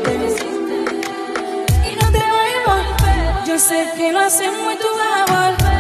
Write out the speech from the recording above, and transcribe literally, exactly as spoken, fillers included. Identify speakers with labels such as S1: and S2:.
S1: y no te voy a volver. Yo sé que lo hacemos y tú vas a volver.